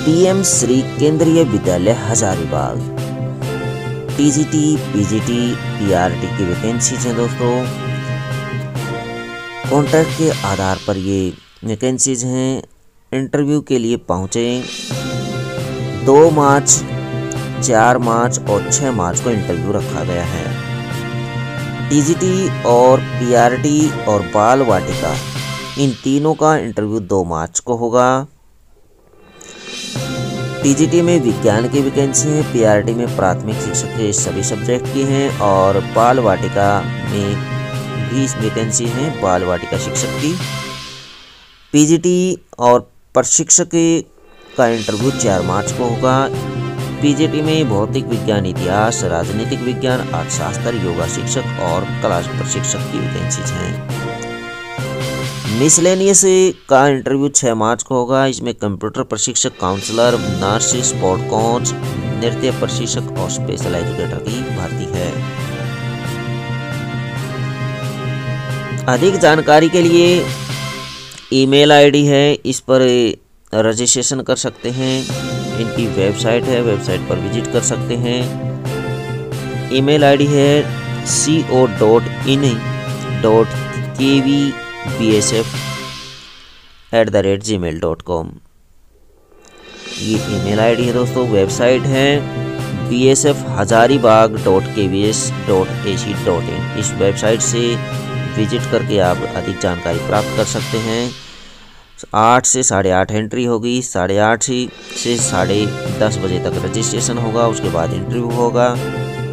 PM Shri Kendriya Vidyalaya Hazaribagh. TGT, PGT, PRT की vacancies हैं दोस्तों। कॉन्ट्रैक्ट के आधार पर ये वैकेंसीज हैं। इंटरव्यू के लिए पहुँचे 2 मार्च, 4 मार्च और 6 मार्च को इंटरव्यू रखा गया है। टीजीटी और पीआरटी और बाल वाटिका, इन तीनों का इंटरव्यू 2 मार्च को होगा। टीजीटी में विज्ञान की वैकेंसी है, पीआरटी में प्राथमिक शिक्षक के सभी सब्जेक्ट की हैं और बाल वाटिका में भी वैकेंसी है, बाल वाटिका शिक्षक की। पीजीटी और प्रशिक्षक का इंटरव्यू 4 मार्च को होगा। पीजीटी में भौतिक विज्ञान, इतिहास, राजनीतिक विज्ञान, अर्थशास्त्र, योगा शिक्षक और कला प्रशिक्षक की वैकेंसीज हैं। मिसलेनियस का इंटरव्यू 6 मार्च को होगा। इसमें कंप्यूटर प्रशिक्षक, काउंसलर, नर्स, स्पोर्ट कोच, नृत्य प्रशिक्षक और स्पेशल एजुकेटर की भर्ती है। अधिक जानकारी के लिए ईमेल आईडी है, इस पर रजिस्ट्रेशन कर सकते हैं। इनकी वेबसाइट है, वेबसाइट पर विजिट कर सकते हैं। ईमेल आईडी है co.in.kvbsf@gmail.com। ये ईमेल आईडी है दोस्तों। वेबसाइट है bsfhazaribagh.kvs.ac.in। इस वेबसाइट से विजिट करके आप अधिक जानकारी प्राप्त कर सकते हैं। 8 से 8:30 एंट्री होगी, 8:30 से 10:30 बजे तक रजिस्ट्रेशन होगा, उसके बाद इंटरव्यू होगा।